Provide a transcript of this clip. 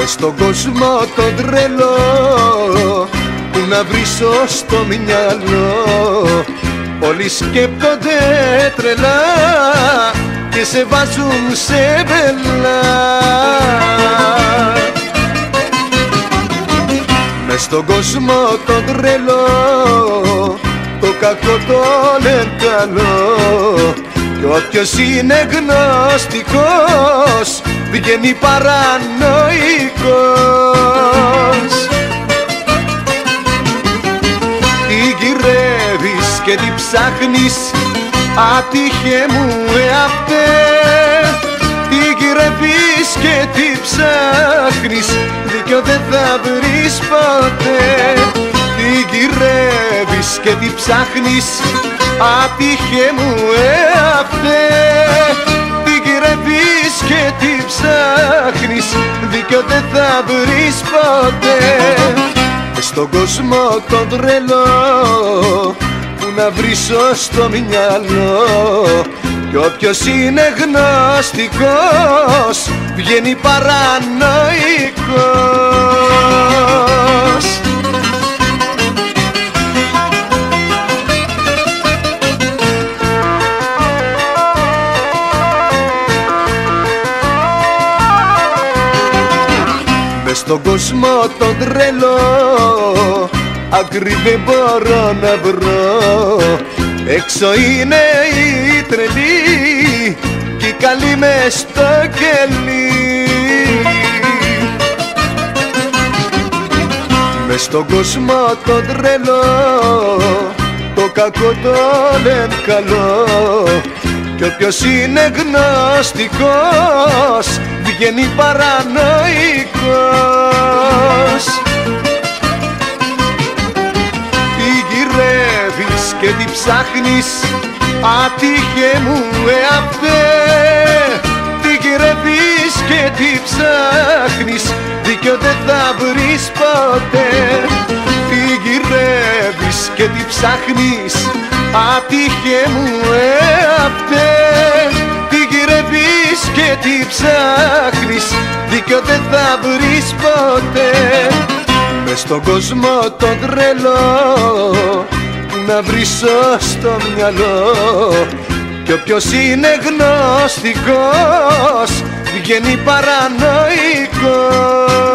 Μες στον κόσμο τον τρελό που να βρίσω στο μυαλό, όλοι σκέπτονται τρελά και σε βάζουν σε μπελά. Μες στον κόσμο τον τρελό το κακό το λένε καλό, κι όποιος είναι γνωστικός βγαίνει παρανοϊκός. Τι γυρεύεις και τι ψάχνεις, άτυχε μου εαυτέ. Τι γυρεύεις και τι ψάχνεις, δίκιο δεν θα βρεις ποτέ. Τι γυρεύεις και τι ψάχνεις, άτυχε μου εαυτέ. Τι γυρεύεις και τι ψάχνεις, δίκιο δεν θα βρεις ποτέ. Στον κόσμο τον τρελό που να βρίσω στο μυαλό, κι όποιος είναι γνωστικός βγαίνει παρανοϊκός. Μες στον κόσμο τον τρελό άκρη δεν μπορώ να βρω. Έξω είναι οι τρελοί κι οι καλοί μες στο κελί. Μες στον κόσμο τον τρελό το κακό το λένε καλό, κι όποιος είναι γνωστικός βγαίνει παρανοϊκός. Τι γυρεύεις και τι ψάχνεις, άτυχε μου εαυτέ. Τι γυρεύεις και τι ψάχνεις, δίκιο δεν θα βρεις ποτέ. Τι γυρεύεις και τι ψάχνεις, άτυχε μου εαυτέ. Τι γυρεύεις και τι ψάχνεις, δίκιο δεν θα βρεις ποτέ. Μες στον κόσμο τον τρελό που να βρίσω στο μυαλό, κι όποιος είναι γνωστικός βγαίνει παρανοϊκός.